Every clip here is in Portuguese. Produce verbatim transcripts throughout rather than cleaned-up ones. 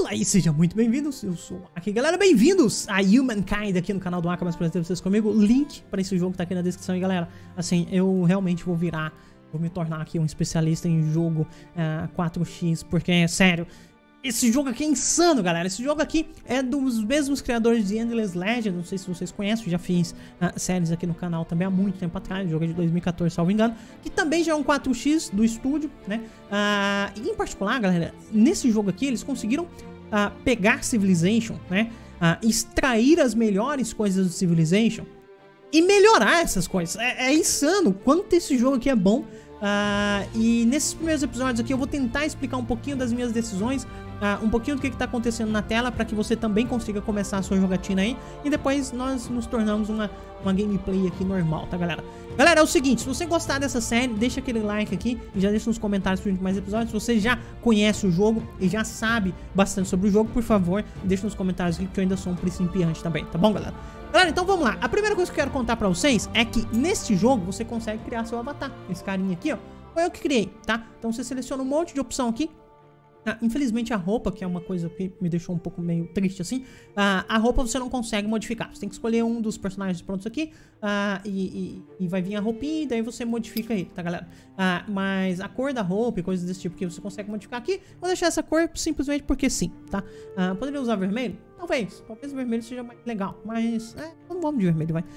Olá e sejam muito bem-vindos, eu sou aqui, galera, bem-vindos a Humankind aqui no canal do Aka, mais prazer vocês comigo. Link para esse jogo tá aqui na descrição. E galera, assim, eu realmente vou virar, vou me tornar aqui um especialista em jogo uh, quatro X, porque, sério, esse jogo aqui é insano, galera. Esse jogo aqui é dos mesmos criadores de Endless Legend. Não sei se vocês conhecem, eu já fiz uh, séries aqui no canal também há muito tempo atrás. O jogo é de dois mil e quatorze, salvo engano. Que também já é um quatro X do estúdio, né? Uh, e em particular, galera, nesse jogo aqui eles conseguiram uh, pegar Civilization, né? Uh, extrair as melhores coisas do Civilization e melhorar essas coisas. É, é insano quanto esse jogo aqui é bom. Uh, e nesses primeiros episódios aqui eu vou tentar explicar um pouquinho das minhas decisões, uh, um pouquinho do que está acontecendo na tela, para que você também consiga começar a sua jogatina aí. E depois nós nos tornamos uma, uma gameplay aqui normal, tá, galera? Galera, é o seguinte, se você gostar dessa série, deixa aquele like aqui e já deixa nos comentários para mais episódios. Se você já conhece o jogo e já sabe bastante sobre o jogo, por favor, deixa nos comentários aqui, que eu ainda sou um principiante também, tá bom, galera? Galera, então vamos lá. A primeira coisa que eu quero contar pra vocês é que neste jogo você consegue criar seu avatar. Esse carinha aqui, ó, foi eu que criei, tá? Então você seleciona um monte de opção aqui. Ah, infelizmente a roupa, que é uma coisa que me deixou um pouco meio triste assim, ah, a roupa você não consegue modificar. Você tem que escolher um dos personagens prontos aqui, ah, e, e, e vai vir a roupinha e daí você modifica ele, tá, galera? Ah, mas a cor da roupa e coisas desse tipo que você consegue modificar aqui, vou deixar essa cor simplesmente porque sim, tá? Ah, poderia usar vermelho? Talvez, talvez o vermelho seja mais legal, mas é, não vamos de vermelho, vai.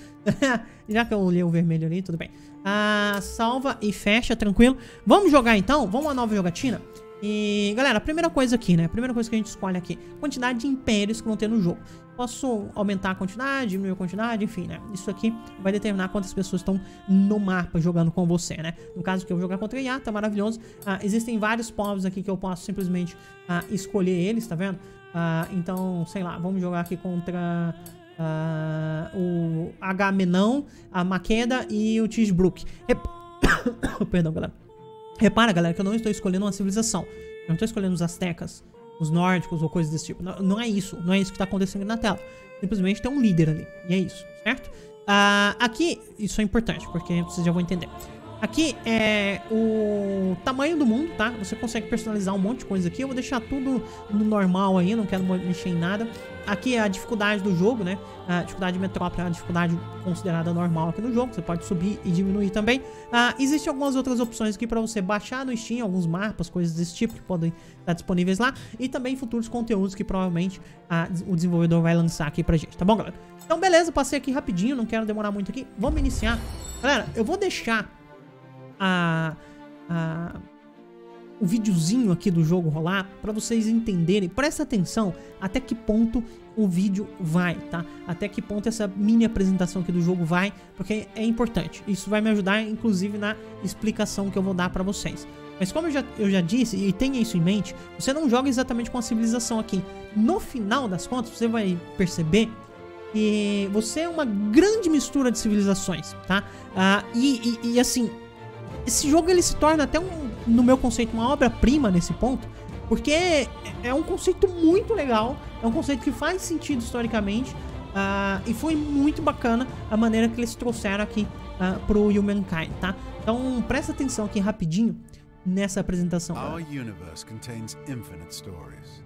Já que eu olhei o vermelho ali, tudo bem. Ah, salva e fecha, tranquilo. Vamos jogar então, vamos a uma nova jogatina. E, galera, a primeira coisa aqui, né? A primeira coisa que a gente escolhe aqui, quantidade de impérios que vão ter no jogo. Posso aumentar a quantidade, diminuir a quantidade, enfim, né? Isso aqui vai determinar quantas pessoas estão no mapa jogando com você, né? No caso que eu vou jogar contra a I A, tá maravilhoso. Ah, existem vários povos aqui que eu posso simplesmente ah, escolher eles, tá vendo? Ah, então, sei lá, vamos jogar aqui contra ah, o Agamenão, a Maqueda e o Tisbrook. Rep... Perdão, galera. Repara, galera, que eu não estou escolhendo uma civilização. Eu não estou escolhendo os astecas, os nórdicos ou coisas desse tipo. Não, não é isso. Não é isso que está acontecendo na tela. Simplesmente tem um líder ali. E é isso, certo? Uh, aqui, isso é importante, porque vocês já vão entender. Aqui é o tamanho do mundo, tá? Você consegue personalizar um monte de coisa aqui. Eu vou deixar tudo no normal aí, não quero mexer em nada. Aqui é a dificuldade do jogo, né? A dificuldade de metrópole é uma dificuldade considerada normal aqui no jogo. Você pode subir e diminuir também. Ah, existem algumas outras opções aqui para você baixar no Steam, alguns mapas, coisas desse tipo que podem estar disponíveis lá. E também futuros conteúdos que provavelmente ah, o desenvolvedor vai lançar aqui pra gente, tá bom, galera? Então, beleza, passei aqui rapidinho, não quero demorar muito aqui. Vamos iniciar. Galera, eu vou deixar a... a o videozinho aqui do jogo rolar para vocês entenderem. Presta atenção até que ponto o vídeo vai, tá? Até que ponto essa mini apresentação aqui do jogo vai, porque é importante. Isso vai me ajudar, inclusive, na explicação que eu vou dar para vocês. Mas como eu já, eu já disse, e tenha isso em mente, você não joga exatamente com a civilização aqui. No final das contas, você vai perceber que você é uma grande mistura de civilizações, tá? Ah, e, e, e assim, esse jogo ele se torna até um, no meu conceito, uma obra-prima nesse ponto, porque é, é um conceito muito legal, é um conceito que faz sentido historicamente, uh, e foi muito bacana a maneira que eles trouxeram aqui uh, pro Humankind, tá? Então presta atenção aqui rapidinho nessa apresentação. Our universe contains infinite stories,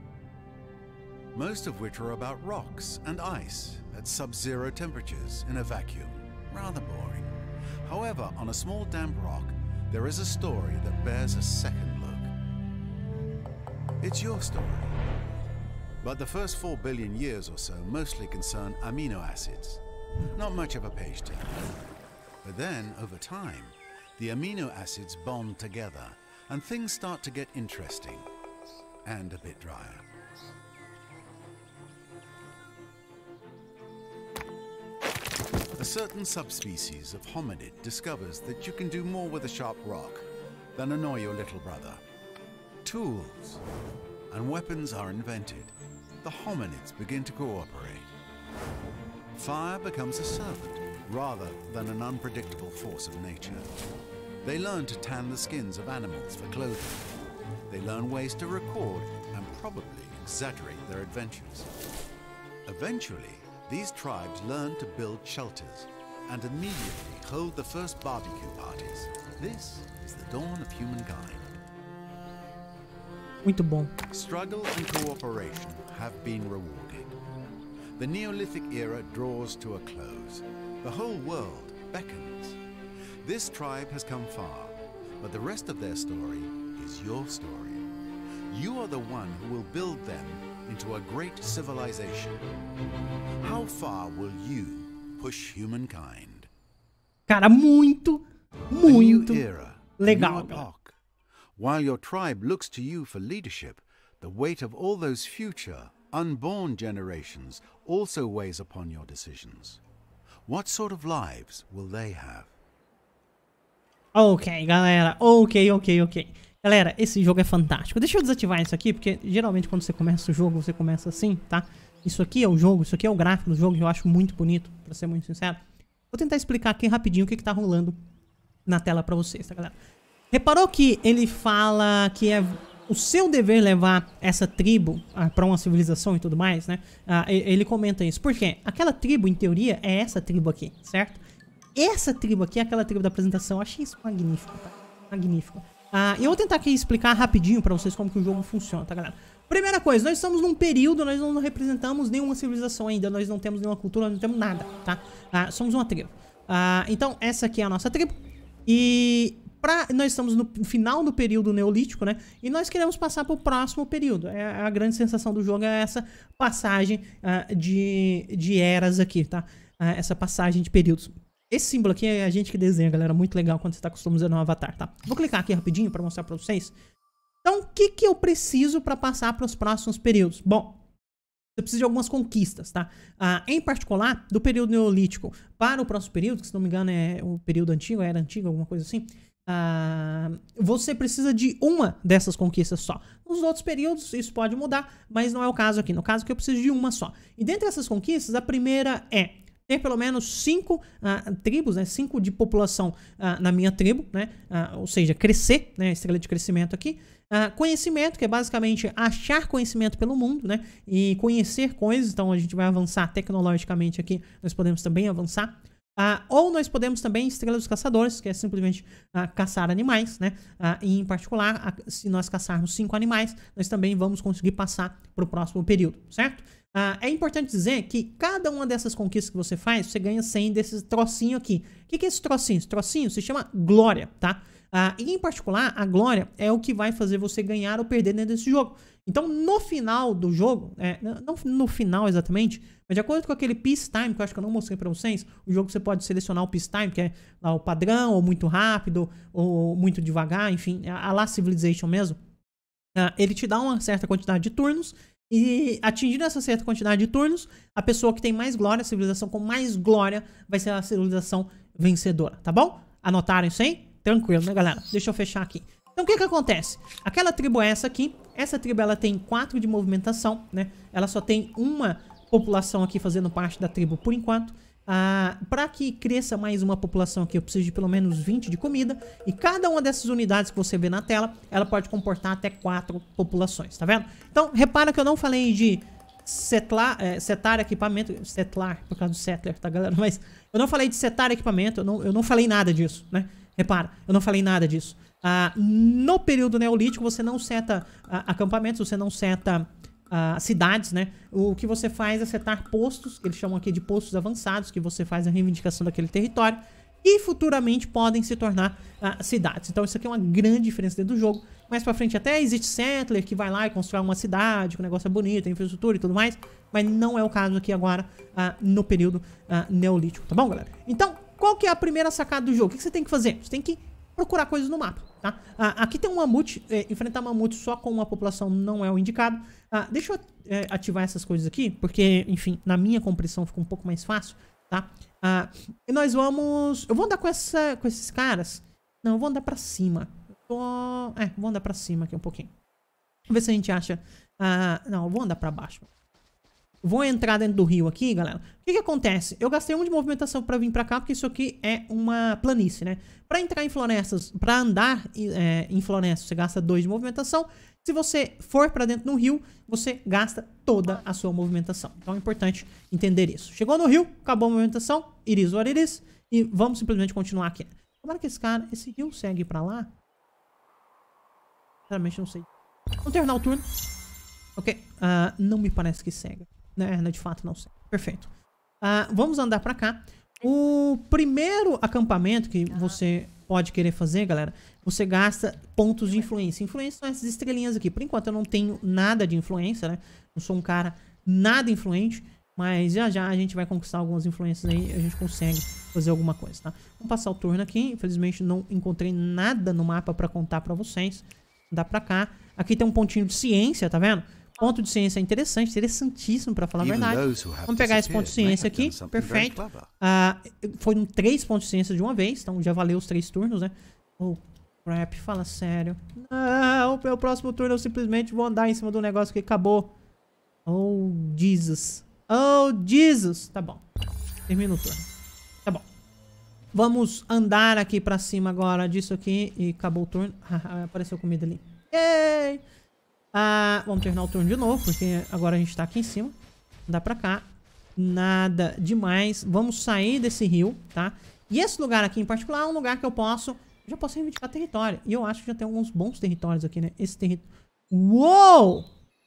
most of which are about rocks and ice at sub-zero temperatures in a vacuum. Rather boring. However, on a small damp rock, there is a story that bears a second look. It's your story. But the first four billion years or so mostly concern amino acids. Not much of a page turner. But then, over time, the amino acids bond together, and things start to get interesting. And a bit drier. A certain subspecies of hominid discovers that you can do more with a sharp rock than annoy your little brother. Tools and weapons are invented. The hominids begin to cooperate. Fire becomes a servant rather than an unpredictable force of nature. They learn to tan the skins of animals for clothing. They learn ways to record and probably exaggerate their adventures. Eventually, these tribes learn to build shelters and immediately hold the first barbecue parties. This is the dawn of humankind. Muito bom. Struggle and cooperation have been rewarded. The Neolithic era draws to a close. The whole world beckons. This tribe has come far, but the rest of their story is your story. You are the one who will build them into a great civilization. How far will you push humankind? Cara, muito, muito era, legal. Epoch. While your tribe looks to you for leadership, the weight of all those future, unborn generations also weighs upon your decisions. What sort of lives will they have? Ok, galera. Ok, ok, ok. Galera, esse jogo é fantástico. Deixa eu desativar isso aqui, porque geralmente quando você começa o jogo, você começa assim, tá? Isso aqui é o jogo, isso aqui é o gráfico do jogo, que eu acho muito bonito, pra ser muito sincero. Vou tentar explicar aqui rapidinho o que que tá rolando na tela pra vocês, tá, galera? Reparou que ele fala que é o seu dever levar essa tribo ah, pra uma civilização e tudo mais, né? Ah, ele comenta isso. Por quê? Aquela tribo, em teoria, é essa tribo aqui, certo? Essa tribo aqui é aquela tribo da apresentação. Eu achei isso magnífico, tá? Magnífico. Ah, eu vou tentar aqui explicar rapidinho pra vocês como que o jogo funciona, tá, galera? Primeira coisa, nós estamos num período, nós não representamos nenhuma civilização ainda, nós não temos nenhuma cultura, nós não temos nada, tá? Ah, somos uma tribo. Ah, então, essa aqui é a nossa tribo. E pra, nós estamos no final do período neolítico, né? E nós queremos passar pro próximo período. É, a grande sensação do jogo é essa passagem ah, de, de eras aqui, tá? Ah, essa passagem de períodos. Esse símbolo aqui é a gente que desenha, galera. Muito legal quando você tá customizando um avatar, tá? Vou clicar aqui rapidinho pra mostrar pra vocês. Então, o que que eu preciso pra passar pros próximos períodos? Bom, você precisa de algumas conquistas, tá? Ah, em particular, do período neolítico para o próximo período, que se não me engano é o período antigo, era antigo, alguma coisa assim. Ah, você precisa de uma dessas conquistas só. Nos outros períodos isso pode mudar, mas não é o caso aqui. No caso aqui eu preciso de uma só. E dentre essas conquistas, a primeira é ter pelo menos cinco uh, tribos, né? Cinco de população uh, na minha tribo, né? Uh, ou seja, crescer, né? Estrela de crescimento aqui. Uh, conhecimento, que é basicamente achar conhecimento pelo mundo, né? E conhecer coisas. Então a gente vai avançar tecnologicamente aqui. Nós podemos também avançar. Uh, ou nós podemos também Estrela dos Caçadores, que é simplesmente uh, caçar animais, né? Uh, e em particular, uh, se nós caçarmos cinco animais, nós também vamos conseguir passar para o próximo período, certo? Uh, é importante dizer que cada uma dessas conquistas que você faz, você ganha cem desses trocinhos aqui. O que que é esse trocinho? Esse trocinho se chama glória, tá? Uh, e em particular, a glória é o que vai fazer você ganhar ou perder dentro desse jogo. Então, no final do jogo, é, não no final exatamente, mas de acordo com aquele peacetime, que eu acho que eu não mostrei pra vocês, o jogo você pode selecionar o peacetime, que é lá o padrão, ou muito rápido, ou muito devagar, enfim, a la Civilization mesmo. Uh, ele te dá uma certa quantidade de turnos, e atingindo essa certa quantidade de turnos, a pessoa que tem mais glória, a civilização com mais glória, vai ser a civilização vencedora, tá bom? Anotaram isso aí? Tranquilo, né, galera? Deixa eu fechar aqui. Então, o que que acontece? Aquela tribo é essa aqui. Essa tribo, ela tem quatro de movimentação, né? Ela só tem uma população aqui fazendo parte da tribo por enquanto. Ah, para que cresça mais uma população aqui, eu preciso de pelo menos vinte de comida. E cada uma dessas unidades que você vê na tela, ela pode comportar até quatro populações, tá vendo? Então, repara que eu não falei de setlar, é, setar equipamento. Setlar, por causa do settler, tá, galera? Mas eu não falei de setar equipamento, eu não, eu não falei nada disso, né? Repara, eu não falei nada disso. Ah, no período neolítico, você não seta ah, acampamentos, você não seta Uh, cidades, né? O que você faz é setar postos, que eles chamam aqui de postos avançados, que você faz a reivindicação daquele território e futuramente podem se tornar uh, cidades. Então isso aqui é uma grande diferença dentro do jogo. Mais pra frente até existe settler que vai lá e constrói uma cidade, que o negócio é bonito, tem infraestrutura e tudo mais, mas não é o caso aqui agora uh, no período uh, neolítico, tá bom, galera? Então, qual que é a primeira sacada do jogo? O que, que você tem que fazer? Você tem que procurar coisas no mapa, tá? Ah, aqui tem um mamute, é, enfrentar mamute só com uma população não é o indicado. Ah, deixa eu é, ativar essas coisas aqui, porque, enfim, na minha compreensão fica um pouco mais fácil, tá? Ah, e nós vamos... Eu vou andar com, essa, com esses caras. Não, eu vou andar pra cima. Eu tô... É, vou andar pra cima aqui um pouquinho. Vamos ver se a gente acha... Ah, não, eu vou andar pra baixo. Vou entrar dentro do rio aqui, galera. O que que acontece? Eu gastei um de movimentação pra vir pra cá, porque isso aqui é uma planície, né? Pra entrar em florestas, pra andar é, em florestas, você gasta dois de movimentação. Se você for pra dentro do rio, você gasta toda a sua movimentação. Então é importante entender isso. Chegou no rio, acabou a movimentação, iris or iris, e vamos simplesmente continuar aqui. Tomara que esse cara, esse rio segue pra lá. Sinceramente não sei. Vamos terminar o turno. Ok. Uh, não me parece que cega. Né? De fato, não cega. Perfeito. Uh, vamos andar pra cá. O primeiro acampamento que você pode querer fazer, galera, você gasta pontos de influência. Influência são essas estrelinhas aqui. Por enquanto eu não tenho nada de influência, né? Não sou um cara nada influente. Mas já já a gente vai conquistar algumas influências aí e a gente consegue fazer alguma coisa, tá? Vamos passar o turno aqui. Infelizmente não encontrei nada no mapa pra contar pra vocês. Dá pra cá. Aqui tem um pontinho de ciência, tá vendo? Ponto de ciência é interessante, interessantíssimo pra falar a verdade. Vamos pegar esse ponto de ciência aqui. Perfeito. Uh, foram três pontos de ciência de uma vez, então já valeu os três turnos, né? Oh, crap, fala sério. Não, meu próximo turno eu simplesmente vou andar em cima do negócio que acabou. Oh, Jesus. Oh, Jesus. Tá bom. Termina o turno. Tá bom. Vamos andar aqui pra cima agora disso aqui. E acabou o turno. Apareceu comida ali. Yay! Ah, vamos terminar o turno de novo, porque agora a gente tá aqui em cima. Andar pra cá. Nada demais. Vamos sair desse rio, tá? E esse lugar aqui em particular é um lugar que eu posso... Eu já posso reivindicar território. E eu acho que já tem alguns bons territórios aqui, né? Esse território... Uou!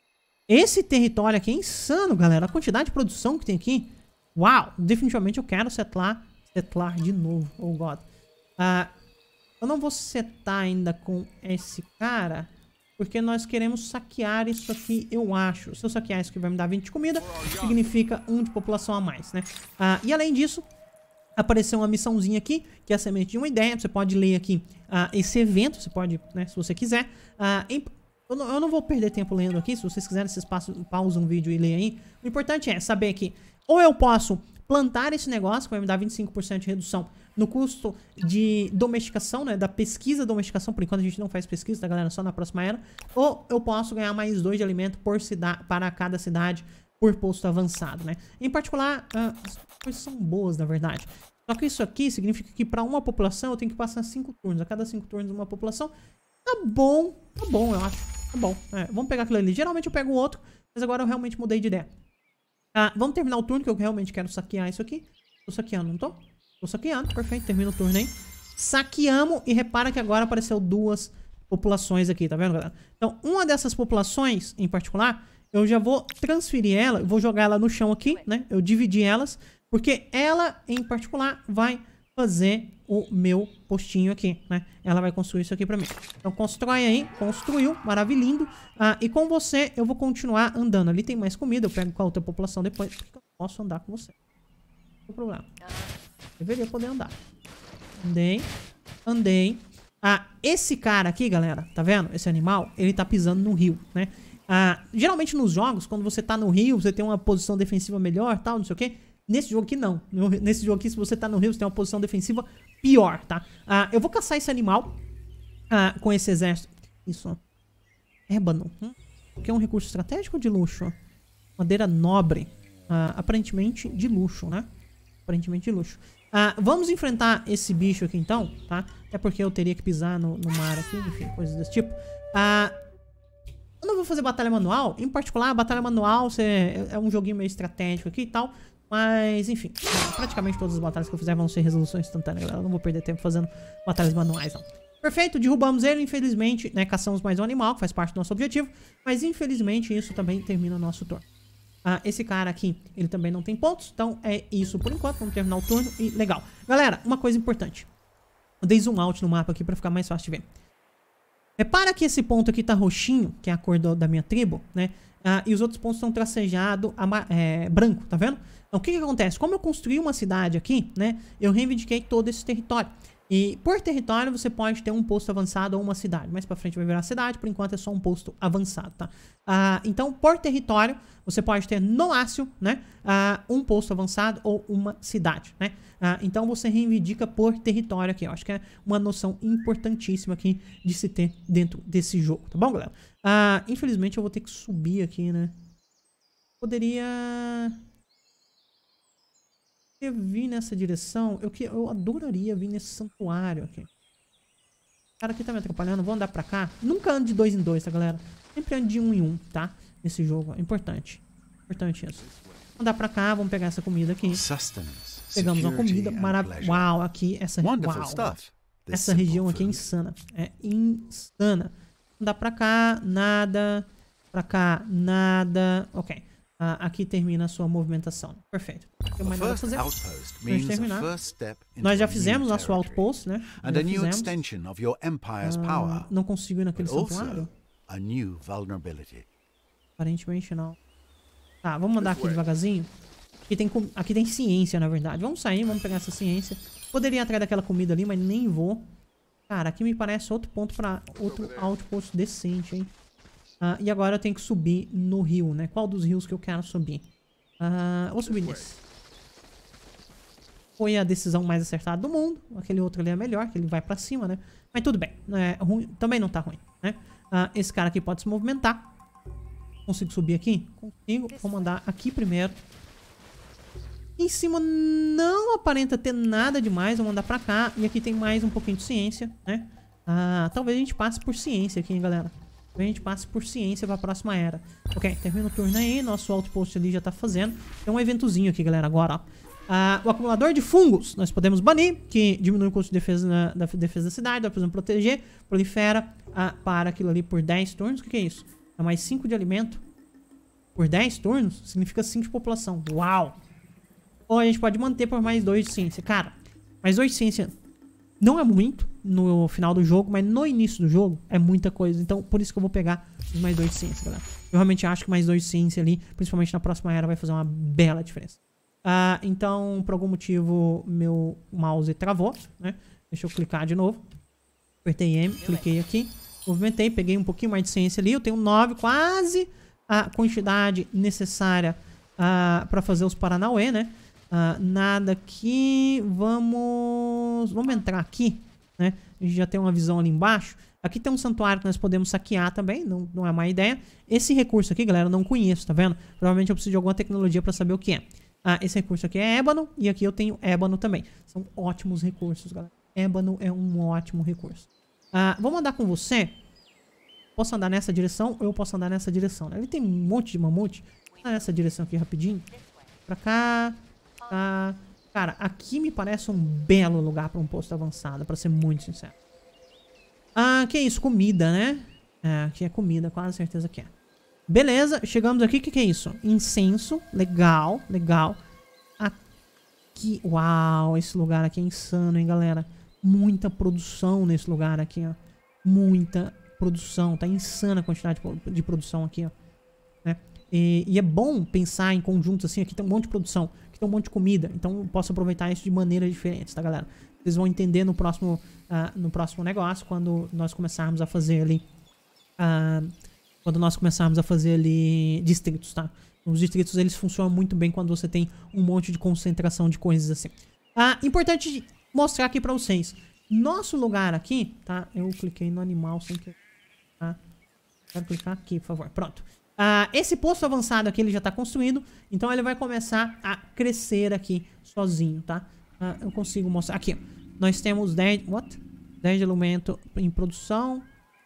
Esse território aqui é insano, galera. A quantidade de produção que tem aqui. Uau! Definitivamente eu quero setar, setar de novo. Oh, God. Uh, eu não vou setar ainda com esse cara, porque nós queremos saquear isso aqui, eu acho. Se eu saquear isso aqui vai me dar vinte de comida, significa um de população a mais, né? Uh, e além disso, apareceu uma missãozinha aqui, que é a semente de uma ideia. Você pode ler aqui uh, esse evento, você pode, né, se você quiser. Uh, em Eu não, eu não vou perder tempo lendo aqui. Se vocês quiserem, vocês passam, pausam o vídeo e leem aí. O importante é saber que ou eu posso plantar esse negócio, que vai me dar vinte e cinco por cento de redução no custo de domesticação, né? Da pesquisa domesticação. Por enquanto a gente não faz pesquisa, tá, galera? Só na próxima era. Ou eu posso ganhar mais dois de alimento por cidade, para cada cidade por posto avançado, né? Em particular, uh, as coisas são boas, na verdade. Só que isso aqui significa que para uma população eu tenho que passar cinco turnos. A cada cinco turnos uma população. Tá bom, tá bom, eu acho. Tá bom, é, vamos pegar aquilo ali. Geralmente eu pego o outro, mas agora eu realmente mudei de ideia. Ah, vamos terminar o turno, que eu realmente quero saquear isso aqui. Tô saqueando, não tô? Tô saqueando, perfeito, termina o turno aí. Saqueamos e repara que agora apareceu duas populações aqui, tá vendo, galera? Então, uma dessas populações, em particular, eu já vou transferir ela, eu vou jogar ela no chão aqui, né? Eu dividi elas, porque ela, em particular, vai fazer o meu postinho aqui, né? Ela vai construir isso aqui pra mim. Então constrói aí, construiu, maravilhindo. Ah, e com você eu vou continuar andando. Ali tem mais comida, eu pego com a outra população depois, porque eu posso andar com você. Não tem problema. Deveria poder andar. Andei, andei. Ah, esse cara aqui, galera, tá vendo? Esse animal, ele tá pisando no rio, né? Ah, geralmente nos jogos, quando você tá no rio, você tem uma posição defensiva melhor, tal, não sei o quê. Nesse jogo aqui, não. Nesse jogo aqui, se você tá no rio, você tem uma posição defensiva pior, tá? Ah, eu vou caçar esse animal ah, com esse exército. Isso. Ébano. Hum? Que é um recurso estratégico ou de luxo? Madeira nobre. Ah, aparentemente de luxo, né? Aparentemente de luxo. Ah, vamos enfrentar esse bicho aqui, então, tá? Até porque eu teria que pisar no, no mar aqui, enfim, coisas desse tipo. Ah... Eu não vou fazer batalha manual. Em particular, a batalha manual você, é um joguinho meio estratégico aqui e tal. Mas, enfim, praticamente todas as batalhas que eu fizer vão ser resoluções instantâneas, galera. Eu não vou perder tempo fazendo batalhas manuais, não. Perfeito, derrubamos ele, infelizmente, né? Caçamos mais um animal, que faz parte do nosso objetivo. Mas, infelizmente, isso também termina o nosso turno. Ah, esse cara aqui, ele também não tem pontos. Então, é isso por enquanto. Vamos terminar o turno e legal. Galera, uma coisa importante. Eu dei zoom out no mapa aqui pra ficar mais fácil de ver. Repara que esse ponto aqui tá roxinho, que é a cor do, da minha tribo, né? Ah, e os outros pontos estão tracejados é, branco, tá vendo? Então, o que que acontece? Como eu construí uma cidade aqui, né? Eu reivindiquei todo esse território. E por território você pode ter um posto avançado ou uma cidade. Mais pra frente vai virar cidade, por enquanto é só um posto avançado, tá? Ah, então, por território, você pode ter no máximo, né? Ah, um posto avançado ou uma cidade, né? Ah, então você reivindica por território aqui. Eu acho que é uma noção importantíssima aqui de se ter dentro desse jogo, tá bom, galera? Ah, infelizmente eu vou ter que subir aqui, né? Poderia... Eu vir nessa direção, eu, que, eu adoraria vir nesse santuário aqui. O cara aqui tá me atrapalhando, vou andar pra cá. Nunca ando de dois em dois, tá, galera? Sempre ando de um em um, tá? Nesse jogo, é importante. Importante isso. Vamos andar pra cá, vamos pegar essa comida aqui. Pegamos uma comida maravilhosa. Uau, aqui, essa, uau, essa região aqui é insana. É insana. Andar pra cá, nada. Pra cá, nada. Ok. Uh, aqui termina a sua movimentação. Perfeito. Não tem mais nada a fazer. Vamos terminar. Nós já fizemos nosso outpost, né? Já fizemos. Uh, não consigo ir naquele santuário? Aparentemente não. Tá, vamos mandar aqui devagarzinho. Aqui tem, aqui tem ciência, na verdade. Vamos sair, vamos pegar essa ciência. Poderia ir atrás daquela comida ali, mas nem vou. Cara, aqui me parece outro ponto pra outro outpost decente, hein? Uh, e agora eu tenho que subir no rio, né? Qual dos rios que eu quero subir? Uh, vou subir nesse. Foi a decisão mais acertada do mundo. Aquele outro ali é melhor, que ele vai pra cima, né? Mas tudo bem. É, ruim, também não tá ruim, né? Uh, esse cara aqui pode se movimentar. Consigo subir aqui? Consigo. Vou mandar aqui primeiro. Em cima não aparenta ter nada demais. Vou mandar pra cá. E aqui tem mais um pouquinho de ciência, né? Uh, talvez a gente passe por ciência aqui, hein, galera? A gente passe por ciência pra próxima era. Ok, termina o turno aí. Nosso outpost ali já tá fazendo. Tem um eventozinho aqui, galera, agora, ó. Uh, o acumulador de fungos. Nós podemos banir, que diminui o custo de defesa, na, da defesa da cidade. Nós podemos proteger. Prolifera uh, para aquilo ali por dez turnos. O que, que é isso? É mais cinco de alimento. Por dez turnos? Significa cinco de população. Uau! Ou a gente pode manter por mais dois de ciência. Cara, mais dois de ciência não é muito no final do jogo, mas no início do jogo é muita coisa. Então, por isso que eu vou pegar os mais dois de ciência, galera. Eu realmente acho que mais dois de ciência ali, principalmente na próxima era, vai fazer uma bela diferença. Uh, então, por algum motivo, meu mouse travou, né? Deixa eu clicar de novo. Apertei M, cliquei aqui. Movimentei, peguei um pouquinho mais de ciência ali. Eu tenho nove, quase a quantidade necessária uh, para fazer os Paranauê, né? Uh, nada aqui. Vamos... Vamos entrar aqui, né? A gente já tem uma visão ali embaixo. Aqui tem um santuário que nós podemos saquear também. Não, não é má ideia. Esse recurso aqui, galera, eu não conheço, tá vendo? Provavelmente eu preciso de alguma tecnologia para saber o que é. Ah, esse recurso aqui é ébano. E aqui eu tenho ébano também. São ótimos recursos, galera. Ébano é um ótimo recurso. Ah, vou mandar com você. Posso andar nessa direção ou eu posso andar nessa direção, né? Ele tem um monte de mamute. Vou andar nessa direção aqui rapidinho. Pra cá. Tá. Cara, aqui me parece um belo lugar pra um posto avançado, pra ser muito sincero. Ah, que é isso? Comida, né? É, aqui é comida, quase certeza que é. Beleza, chegamos aqui. O que, que é isso? Incenso. Legal, legal. Aqui. Uau, esse lugar aqui é insano, hein, galera? Muita produção nesse lugar aqui, ó. Muita produção. Tá insana a quantidade de produção aqui, ó. Né? E, e é bom pensar em conjuntos assim. Aqui tem um monte de produção. Aqui tem um monte de comida. Então eu posso aproveitar isso de maneiras diferentes, tá, galera? Vocês vão entender no próximo, uh, no próximo negócio. Quando nós começarmos a fazer ali... Uh, quando nós começarmos a fazer ali distritos, tá? Os distritos, eles funcionam muito bem quando você tem um monte de concentração de coisas assim. Ah, importante mostrar aqui pra vocês. Nosso lugar aqui, tá? Eu cliquei no animal sem que... Tá? Quero clicar aqui, por favor. Pronto. Ah, esse posto avançado aqui, ele já tá construído. Então ele vai começar a crescer aqui sozinho, tá? Ah, eu consigo mostrar. Aqui, ó. Nós temos dez... What? dez de alimento em produção.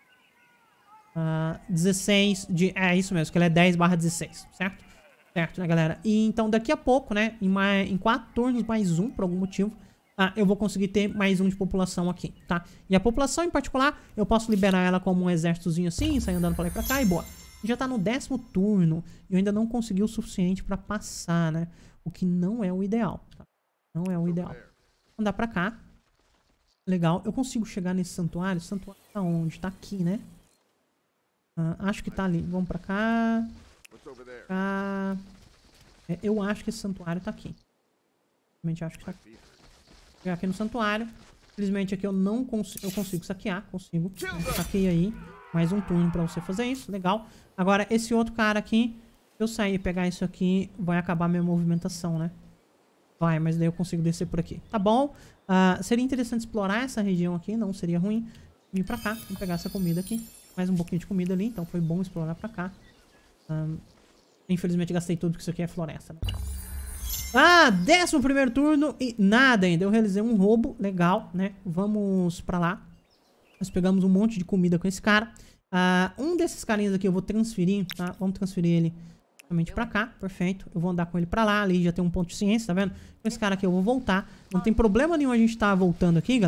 Uh, dezesseis de... É isso mesmo, que ele é dez barra dezesseis, certo? Certo, né, galera? E então daqui a pouco, né, em, mais, em quatro turnos mais um, por algum motivo, uh, eu vou conseguir ter mais um de população aqui, tá? E a população em particular, eu posso liberar ela como um exércitozinho assim, sair andando pra lá e pra cá e boa. Já tá no décimo turno e eu ainda não consegui o suficiente pra passar, né? O que não é o ideal, tá? Não é o ideal. Vou andar pra cá. Legal, eu consigo chegar nesse santuário. O santuário tá onde? Tá aqui, né? Uh, acho que tá ali. Vamos pra cá. cá. É, eu acho que esse santuário tá aqui. Realmente acho que tá aqui. Vou chegar aqui no santuário. Infelizmente aqui eu não consigo. Eu consigo saquear. Consigo. Saquei aí. Mais um turno pra você fazer isso. Legal. Agora, esse outro cara aqui. Se eu sair e pegar isso aqui, vai acabar minha movimentação, né? Vai, mas daí eu consigo descer por aqui. Tá bom. Uh, seria interessante explorar essa região aqui. Não seria ruim. Vir pra cá. Vou pegar essa comida aqui. Mais um pouquinho de comida ali, então foi bom explorar pra cá. Um, infelizmente gastei tudo, porque isso aqui é floresta, né? Ah, décimo primeiro turno e nada ainda. Eu realizei um roubo, legal, né? Vamos pra lá. Nós pegamos um monte de comida com esse cara. Uh, um desses carinhas aqui eu vou transferir, tá? Vamos transferir ele somente pra cá, perfeito. Eu vou andar com ele pra lá, ali já tem um ponto de ciência, tá vendo? Com esse cara aqui eu vou voltar. Não tem problema nenhum a gente tá voltando aqui, galera.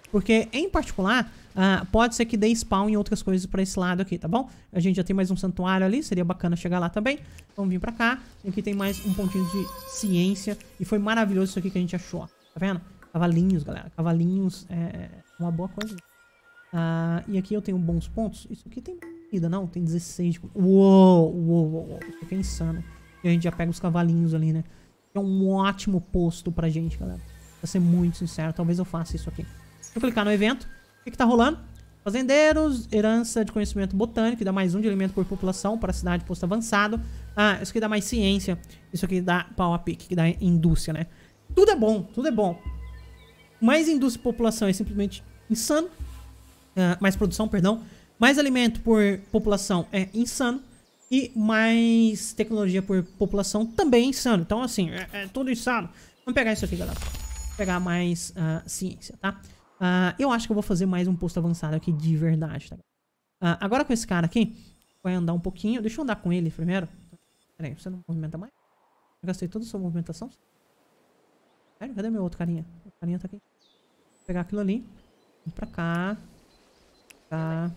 Porque, em particular, uh, pode ser que dê spawn em outras coisas pra esse lado aqui, tá bom? A gente já tem mais um santuário ali, seria bacana chegar lá também. Vamos vir pra cá. Aqui tem mais um pontinho de ciência. E foi maravilhoso isso aqui que a gente achou, ó. Tá vendo? Cavalinhos, galera. Cavalinhos é uma boa coisa. Uh, e aqui eu tenho bons pontos. Isso aqui tem vida, não? Tem dezesseis de... Uou, uou, uou, uou. Isso aqui é insano. E a gente já pega os cavalinhos ali, né? É um ótimo posto pra gente, galera. Pra ser muito sincero, talvez eu faça isso aqui. Deixa eu clicar no evento. O que que tá rolando? Fazendeiros, herança de conhecimento botânico, que dá mais um de alimento por população para a cidade posto avançado. Ah, isso aqui dá mais ciência. Isso aqui dá power pick, que dá indústria, né? Tudo é bom, tudo é bom. Mais indústria e população é simplesmente insano. Uh, mais produção, perdão. Mais alimento por população é insano. E mais tecnologia por população também é insano. Então, assim, é, é tudo insano. Vamos pegar isso aqui, galera. Vou pegar mais uh, ciência, tá? Uh, eu acho que eu vou fazer mais um posto avançado aqui de verdade, tá? Uh, agora com esse cara aqui, vai andar um pouquinho. Deixa eu andar com ele primeiro. Pera aí, você não movimenta mais? Eu gastei toda a sua movimentação. Sério? Cadê meu outro carinha? O carinha tá aqui. Vou pegar aquilo ali. Vem pra cá. Tá.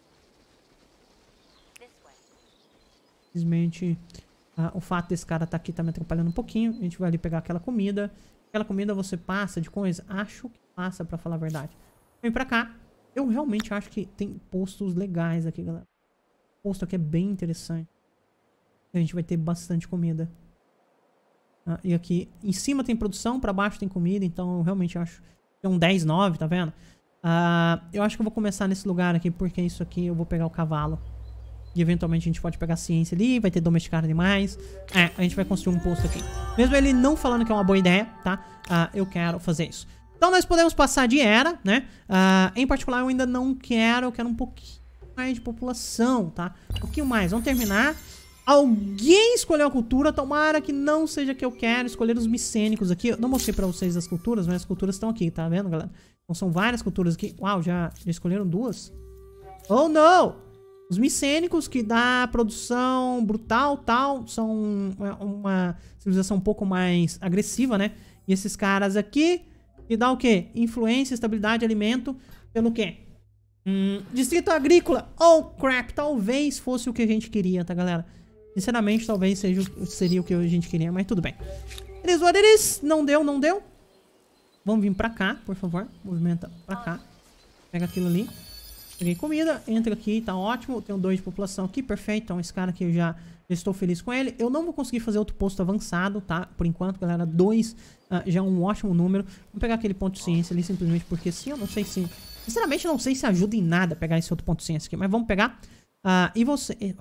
Simplesmente uh, o fato desse cara tá aqui tá me atrapalhando um pouquinho. A gente vai ali pegar aquela comida. Aquela comida você passa de coisa? Acho que passa, pra falar a verdade. Vem pra cá. Eu realmente acho que tem postos legais aqui, galera. O posto aqui é bem interessante. A gente vai ter bastante comida. Uh, e aqui em cima tem produção, pra baixo tem comida. Então eu realmente acho que é um dez nove, tá vendo? Uh, eu acho que eu vou começar nesse lugar aqui, porque isso aqui eu vou pegar o cavalo. E eventualmente a gente pode pegar ciência ali, vai ter domesticar animais. É, a gente vai construir um posto aqui. Mesmo ele não falando que é uma boa ideia, tá? Uh, eu quero fazer isso. Então nós podemos passar de era, né? Uh, em particular eu ainda não quero, eu quero um pouquinho mais de população, tá? Um pouquinho mais, vamos terminar. Alguém escolheu a cultura, tomara que não seja que eu quero escolher os micênicos aqui. Eu não mostrei pra vocês as culturas, mas as culturas estão aqui, tá vendo, galera? Então são várias culturas aqui. Uau, já, já escolheram duas? Oh, não! Os micênicos, que dá produção brutal, tal, são uma civilização um pouco mais agressiva, né? E esses caras aqui, que dá o quê? Influência, estabilidade, alimento, pelo quê? Hum, distrito agrícola. Oh, crap, talvez fosse o que a gente queria, tá, galera? Sinceramente, talvez seja, seria o que a gente queria, mas tudo bem. It is what it is. Não deu, não deu. Vamos vir pra cá, por favor. Movimenta pra cá. Pega aquilo ali. Peguei comida, entra aqui, tá ótimo. Tenho dois de população aqui, perfeito. Então esse cara aqui eu já, já estou feliz com ele. Eu não vou conseguir fazer outro posto avançado, tá? Por enquanto, galera, dois uh, já é um ótimo número. Vamos pegar aquele ponto de ciência ali, simplesmente porque sim, eu não sei se... Sinceramente, eu não sei se ajuda em nada pegar esse outro ponto de ciência aqui, mas vamos pegar. Uh, e você...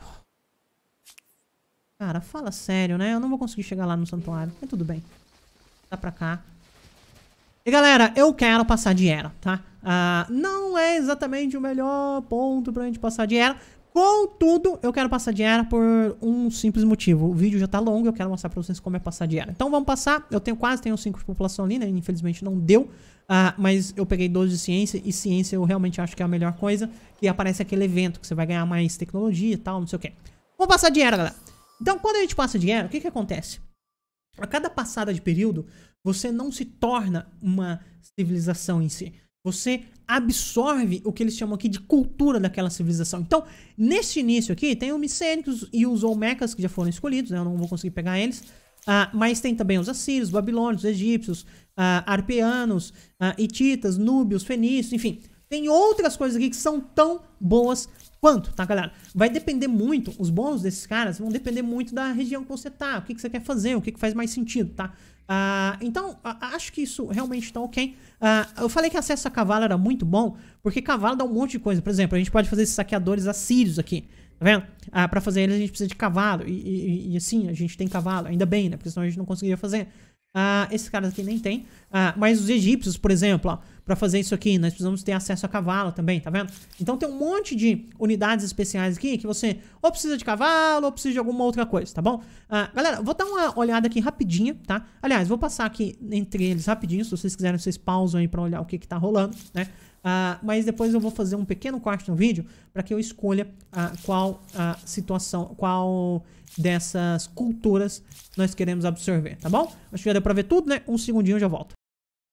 Cara, fala sério, né? Eu não vou conseguir chegar lá no santuário, mas tudo bem. Dá pra cá. E galera, eu quero passar de era, tá? Uh, não é exatamente o melhor ponto pra gente passar de era. Contudo, eu quero passar de era por um simples motivo. O vídeo já tá longo, eu quero mostrar pra vocês como é passar de era. Então vamos passar. Eu tenho quase tenho cinco de população ali, né? Infelizmente não deu. Uh, mas eu peguei doze de ciência. E ciência eu realmente acho que é a melhor coisa. Que aparece aquele evento que você vai ganhar mais tecnologia e tal, não sei o que. Vamos passar de era, galera. Então quando a gente passa de era, o que que acontece? A cada passada de período, você não se torna uma civilização em si. Você absorve o que eles chamam aqui de cultura daquela civilização. Então, nesse início aqui, tem os micênicos e os olmecas que já foram escolhidos, né? Eu não vou conseguir pegar eles. Uh, mas tem também os assírios, os babilônios, os egípcios, uh, arpeanos, uh, hititas, núbios, fenícios, enfim. Tem outras coisas aqui que são tão boas quanto, tá, galera? Vai depender muito, os bônus desses caras vão depender muito da região que você tá, o que, que você quer fazer, o que, que faz mais sentido, tá? Uh, então, uh, acho que isso realmente tá ok. Uh, eu falei que acesso a cavalo era muito bom, porque cavalo dá um monte de coisa. Por exemplo, a gente pode fazer esses saqueadores assírios aqui, tá vendo? Uh, pra fazer eles a gente precisa de cavalo, e, e, e assim, a gente tem cavalo, ainda bem, né? Porque senão a gente não conseguiria fazer. Uh, esses caras aqui nem tem. Uh, mas os egípcios, por exemplo, ó, pra fazer isso aqui, nós precisamos ter acesso a cavalo também, tá vendo? Então tem um monte de unidades especiais aqui que você ou precisa de cavalo ou precisa de alguma outra coisa, tá bom? Uh, galera, vou dar uma olhada aqui rapidinho, tá? Aliás, vou passar aqui entre eles rapidinho, se vocês quiserem, vocês pausam aí pra olhar o que que tá rolando, né? Uh, mas depois eu vou fazer um pequeno corte no vídeo para que eu escolha uh, qual uh, situação, qual dessas culturas nós queremos absorver, tá bom? Acho que já deu pra ver tudo, né? Um segundinho eu já volto.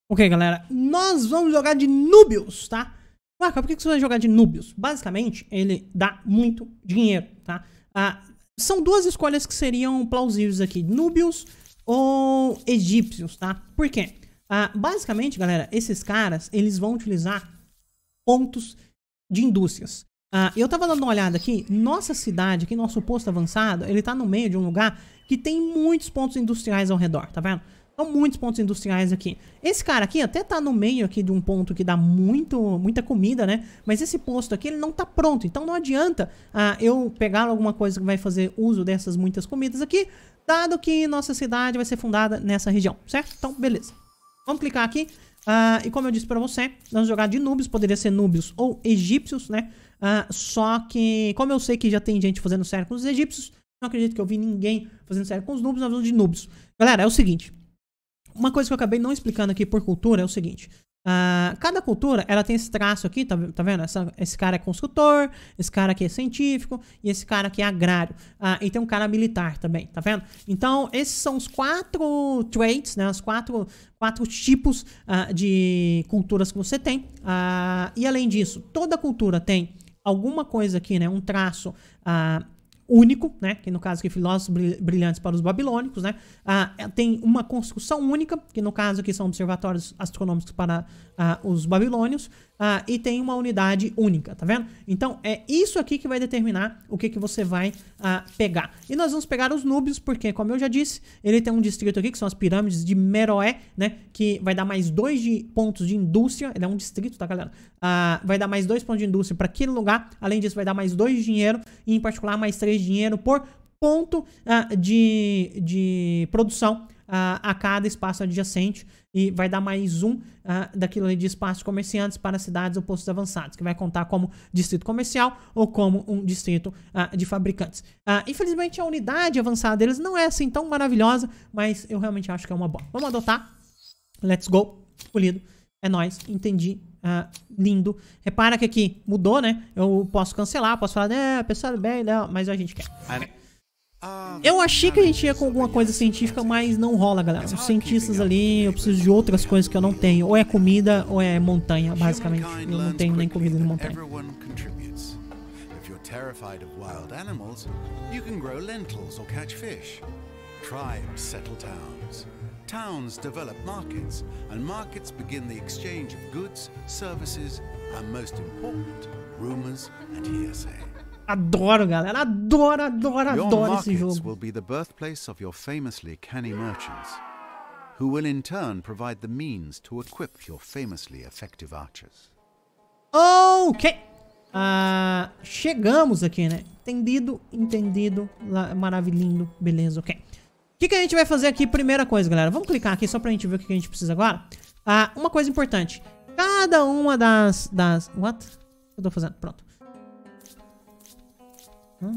Ok, galera, nós vamos jogar de Núbios, tá? Marca, por que você vai jogar de Núbios? Basicamente, ele dá muito dinheiro, tá? Ah, são duas escolhas que seriam plausíveis aqui, Núbios ou egípcios, tá? Por quê? Ah, basicamente, galera, esses caras, eles vão utilizar pontos de indústrias. Ah, eu tava dando uma olhada aqui, nossa cidade, aqui, nosso posto avançado, ele tá no meio de um lugar que tem muitos pontos industriais ao redor, tá vendo? São muitos pontos industriais aqui. Esse cara aqui até tá no meio aqui de um ponto que dá muito, muita comida, né? Mas esse posto aqui, ele não tá pronto. Então não adianta ah, eu pegar alguma coisa que vai fazer uso dessas muitas comidas aqui, dado que nossa cidade vai ser fundada nessa região, certo? Então, beleza. Vamos clicar aqui. Ah, e como eu disse pra você, vamos jogar de Núbios. Poderia ser Núbios ou egípcios, né? Ah, só que, como eu sei que já tem gente fazendo série com os egípcios, não acredito que eu vi ninguém fazendo série com os Núbios, nós vamos de Núbios. Galera, é o seguinte. Uma coisa que eu acabei não explicando aqui por cultura é o seguinte. Uh, cada cultura, ela tem esse traço aqui, tá, tá vendo? Essa, esse cara é construtor, esse cara aqui é científico e esse cara aqui é agrário. Uh, e tem um cara militar também, tá vendo? Então, esses são os quatro traits, né? Os quatro, quatro tipos uh, de culturas que você tem. Uh, e além disso, toda cultura tem alguma coisa aqui, né? Um traço uh, único, né? Que no caso aqui, filósofos brilhantes para os babilônicos, né? Ah, tem uma construção única, que no caso aqui são observatórios astronômicos para ah, os babilônios, ah, e tem uma unidade única, tá vendo? Então, é isso aqui que vai determinar o que, que você vai ah, pegar. E nós vamos pegar os Núbios, porque, como eu já disse, ele tem um distrito aqui, que são as pirâmides de Meroé, né? Que vai dar mais dois de pontos de indústria, ele é um distrito, tá, galera? Ah, vai dar mais dois pontos de indústria para aquele lugar, além disso vai dar mais dois de dinheiro, e em particular mais três de dinheiro por ponto uh, de, de produção uh, a cada espaço adjacente, e vai dar mais um uh, daquilo ali de espaços comerciantes para cidades ou postos avançados, que vai contar como distrito comercial ou como um distrito uh, de fabricantes. Uh, infelizmente a unidade avançada deles não é assim tão maravilhosa, mas eu realmente acho que é uma boa. Vamos adotar. Let's go. Polido. É nóis. Entendi. Uh, lindo. Repara que aqui mudou, né? Eu posso cancelar, posso falar, né, pessoal, bem, não, mas a gente quer. Eu achei que a gente ia com alguma coisa científica, mas não rola, galera. Os cientistas ali, eu preciso de outras coisas que eu não tenho. Ou é comida, ou é montanha, basicamente. Eu não tenho nem comida nem montanha. Tribes settle towns. Towns develop markets, and markets begin the exchange of goods, services, and most important, rumors and hearsay. Adoro, galera. Adoro, adoro, adoro esse jogo. Your markets will be the birthplace of your famously canny merchants, who will in turn provide the means to equip your famously effective archers. Ok. Uh, chegamos aqui, né? Entendido, entendido. Maravilhindo. Beleza, ok. O que, que a gente vai fazer aqui? Primeira coisa, galera. Vamos clicar aqui só pra gente ver o que, que a gente precisa agora. Ah, uma coisa importante. Cada uma das... das what? O que eu tô fazendo? Pronto. Hum.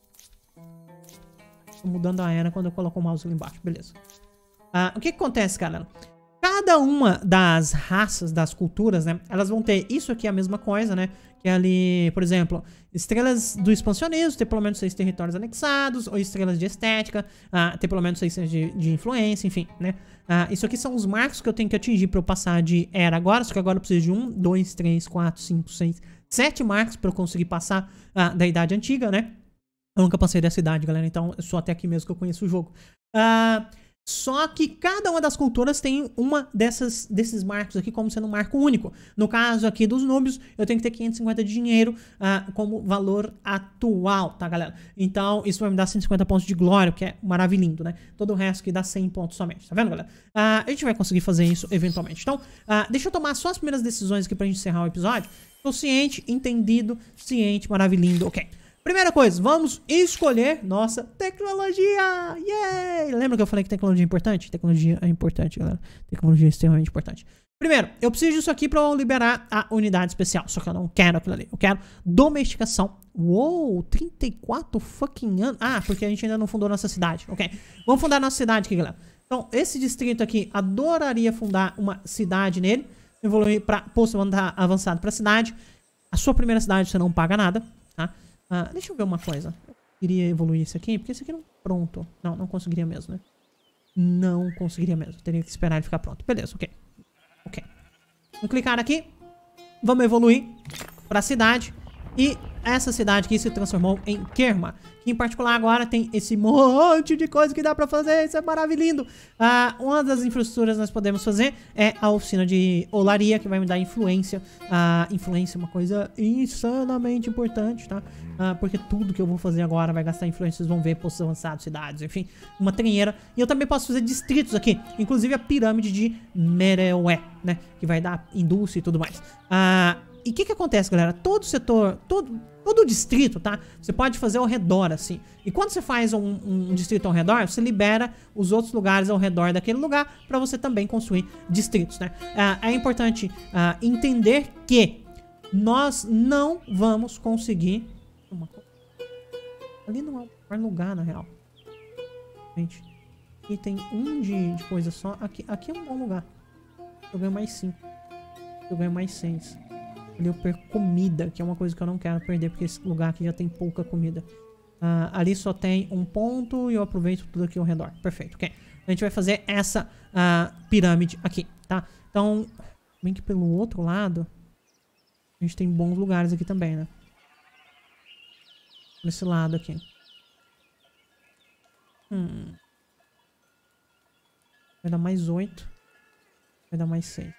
Tô mudando a era quando eu coloco o mouse ali embaixo. Beleza. Ah, o que, que acontece, galera? Cada uma das raças, das culturas, né? Elas vão ter isso aqui, a mesma coisa, né? Que é ali, por exemplo, estrelas do expansionismo, ter pelo menos seis territórios anexados, ou estrelas de estética, uh, ter pelo menos seis de, de influência, enfim, né? Uh, isso aqui são os marcos que eu tenho que atingir para eu passar de era agora, só que agora eu preciso de um, dois, três, quatro, cinco, seis, sete marcos para eu conseguir passar uh, da idade antiga, né? Eu nunca passei dessa idade, galera, então é só até aqui mesmo que eu conheço o jogo. Uh, Só que cada uma das culturas tem uma dessas, desses marcos aqui como sendo um marco único. No caso aqui dos Núbios, eu tenho que ter quinhentos e cinquenta de dinheiro uh, como valor atual, tá, galera? Então, isso vai me dar cento e cinquenta pontos de glória, que é maravilhoso, né? Todo o resto aqui dá cem pontos somente, tá vendo, galera? Uh, a gente vai conseguir fazer isso eventualmente. Então, uh, deixa eu tomar só as primeiras decisões aqui pra gente encerrar o episódio. Tô ciente, entendido, ciente, maravilhoso, ok. Primeira coisa, vamos escolher nossa tecnologia. Yay! Lembra que eu falei que tecnologia é importante? Tecnologia é importante, galera. Tecnologia é extremamente importante. Primeiro, eu preciso disso aqui para eu liberar a unidade especial. Só que eu não quero aquilo ali. Eu quero domesticação. Uou, trinta e quatro fucking anos. Ah, porque a gente ainda não fundou nossa cidade. Ok. Vamos fundar nossa cidade aqui, galera. Então, esse distrito aqui, adoraria fundar uma cidade nele. Evoluir para posto avançado para cidade. A sua primeira cidade você não paga nada, tá? Ah, deixa eu ver uma coisa. Eu queria evoluir esse aqui, porque esse aqui não... Pronto. Não, não conseguiria mesmo, né? Não conseguiria mesmo. Teria que esperar ele ficar pronto. Beleza, ok. Vamos clicar aqui. Vamos evoluir pra cidade. E essa cidade aqui se transformou em Kerma. Que em particular agora tem esse monte de coisa que dá pra fazer. Isso é maravilhoso. Ah, uma das infraestruturas que nós podemos fazer é a oficina de olaria, que vai me dar influência. Ah, influência é uma coisa insanamente importante, tá? Ah, porque tudo que eu vou fazer agora vai gastar influência. Vocês vão ver postos avançados, cidades, enfim. Uma trinheira. E eu também posso fazer distritos aqui. Inclusive a pirâmide de Mereué, né? Que vai dar indústria e tudo mais. Ah... E o que que acontece, galera? Todo setor, todo, todo distrito, tá? Você pode fazer ao redor, assim. E quando você faz um, um distrito ao redor, você libera os outros lugares ao redor daquele lugar pra você também construir distritos, né? É, é importante uh, entender que nós não vamos conseguir... Ali não é o melhor lugar, na real. Gente, aqui tem um de, de coisa só. Aqui, aqui é um bom lugar. Eu ganho mais cinco. Eu ganho mais seis. Ali eu perco comida, que é uma coisa que eu não quero perder, porque esse lugar aqui já tem pouca comida. Uh, ali só tem um ponto e eu aproveito tudo aqui ao redor. Perfeito, ok. A gente vai fazer essa uh, pirâmide aqui, tá? Então, bem que pelo outro lado, a gente tem bons lugares aqui também, né? Nesse lado aqui. Hum. Vai dar mais oito. Vai dar mais seis.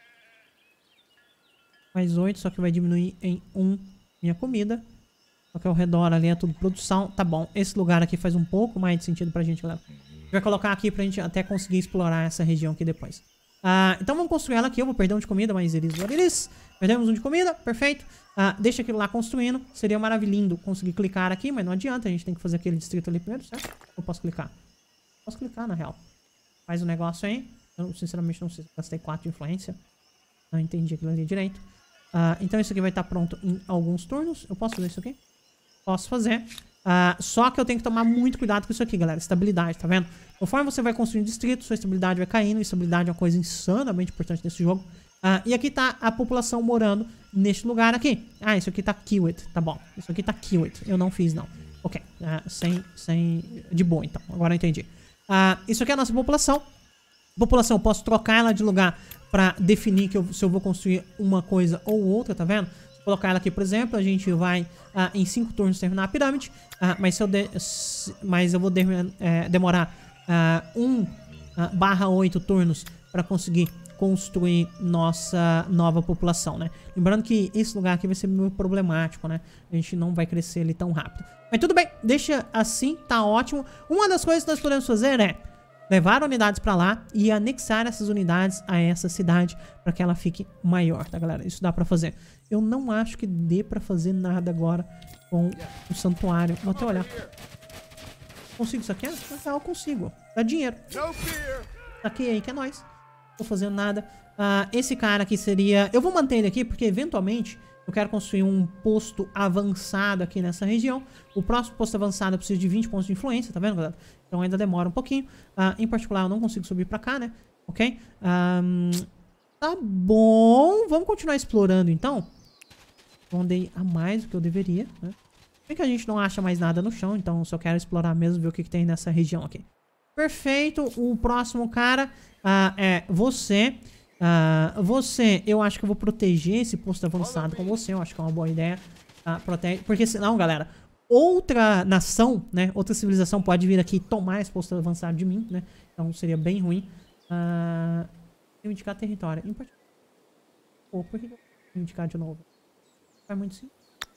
Mais oito, só que vai diminuir em um minha comida. Só que ao redor ali é tudo produção. Tá bom, esse lugar aqui faz um pouco mais de sentido pra gente, galera. A gente vai colocar aqui pra gente até conseguir explorar essa região aqui depois. Ah, então vamos construir ela aqui. Eu vou perder um de comida, mas eles... eles perdemos um de comida, perfeito. Ah, deixa aquilo lá construindo. Seria maravilhoso conseguir clicar aqui, mas não adianta. A gente tem que fazer aquele distrito ali primeiro, certo? Eu posso clicar. Posso clicar, na real. Faz o um negócio aí. Eu sinceramente não sei se gastei quatro de influência. Não entendi aquilo ali direito. Uh, então isso aqui vai estar pronto em alguns turnos. Eu posso fazer isso aqui? Posso fazer. Uh, só que eu tenho que tomar muito cuidado com isso aqui, galera. Estabilidade, tá vendo? Conforme você vai construindo distrito, sua estabilidade vai caindo. Estabilidade é uma coisa insanamente importante nesse jogo. Uh, e aqui tá a população morando neste lugar aqui. Ah, isso aqui tá killed. Tá bom. Isso aqui tá killed. Eu não fiz, não. Ok. Uh, sem, sem... De boa, então. Agora eu entendi. Uh, isso aqui é a nossa população. População, eu posso trocar ela de lugar pra definir que eu, se eu vou construir uma coisa ou outra, tá vendo? Vou colocar ela aqui, por exemplo, a gente vai uh, em cinco turnos terminar a pirâmide, uh, mas, se eu de, se, mas eu vou de, é, demorar um barra oito turnos pra conseguir construir nossa nova população, né? Lembrando que esse lugar aqui vai ser meio problemático, né? A gente não vai crescer ele tão rápido. Mas tudo bem, deixa assim, tá ótimo. Uma das coisas que nós podemos fazer é levar unidades pra lá e anexar essas unidades a essa cidade pra que ela fique maior, tá, galera? Isso dá pra fazer. Eu não acho que dê pra fazer nada agora com o santuário. Vou até olhar. Consigo isso aqui? Ah, eu consigo. Dá dinheiro. Aqui aí que é nóis. Não tô fazendo nada. Uh, esse cara aqui seria... Eu vou manter ele aqui porque, eventualmente, eu quero construir um posto avançado aqui nessa região. O próximo posto avançado eu preciso de vinte pontos de influência, tá vendo, galera? Então ainda demora um pouquinho. Uh, em particular, eu não consigo subir pra cá, né? Ok? Um, tá bom. Vamos continuar explorando, então. Eu andei a mais do que eu deveria, né? Bem que a gente não acha mais nada no chão, então só quero explorar mesmo, ver o que, que tem nessa região aqui. Perfeito. O próximo cara uh, é você. Uh, você, eu acho que eu vou proteger esse posto avançado com você. Eu acho que é uma boa ideia. Uh, protege, porque senão, galera, outra nação, né? Outra civilização pode vir aqui e tomar esse posto avançado de mim, né? Então seria bem ruim. Uh, eu indicar território. Pô, por que eu vou indicar de novo? Faz muito sim.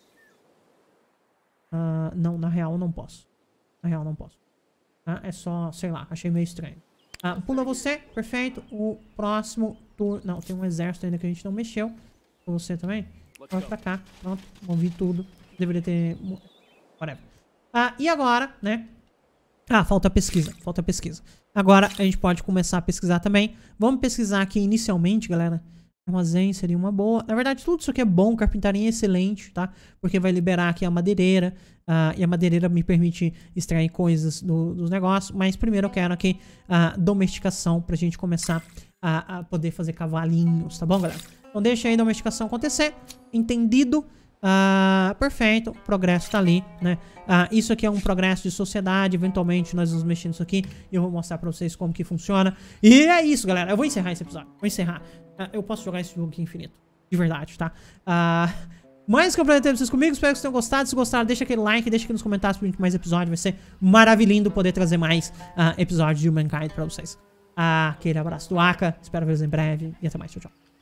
Uh, não, na real não posso. Na real não posso. Uh, é só, sei lá, achei meio estranho. Uh, pula você, perfeito. O próximo turno... Não, tem um exército ainda que a gente não mexeu. Você também. Vai pra cá, pronto. Movi tudo. Deveria ter... Whatever. Uh, e agora, né? Ah, falta pesquisa. Falta pesquisa. Agora a gente pode começar a pesquisar também. Vamos pesquisar aqui inicialmente, galera. Armazém seria uma boa. Na verdade, tudo isso aqui é bom. Carpintaria é excelente, tá? Porque vai liberar aqui a madeireira. Uh, e a madeireira me permite extrair coisas do, dos negócios. Mas primeiro eu quero aqui a domesticação pra gente começar a, a poder fazer cavalinhos, tá bom, galera? Então deixa aí a domesticação acontecer. Entendido. Uh, perfeito, o progresso tá ali, né? Uh, isso aqui é um progresso de sociedade. Eventualmente nós vamos mexer nisso aqui e eu vou mostrar pra vocês como que funciona. E é isso, galera. Eu vou encerrar esse episódio. Vou encerrar. Uh, eu posso jogar esse jogo aqui infinito. De verdade, tá? Uh, mais que eu apresentei pra vocês comigo. Espero que vocês tenham gostado. Se gostaram, deixa aquele like. Deixa aqui nos comentários pra gente mais episódio. Vai ser maravilhoso poder trazer mais uh, episódios de Humankind pra vocês. Uh, aquele abraço do Aka. Espero vê-los em breve. E até mais. Tchau, tchau.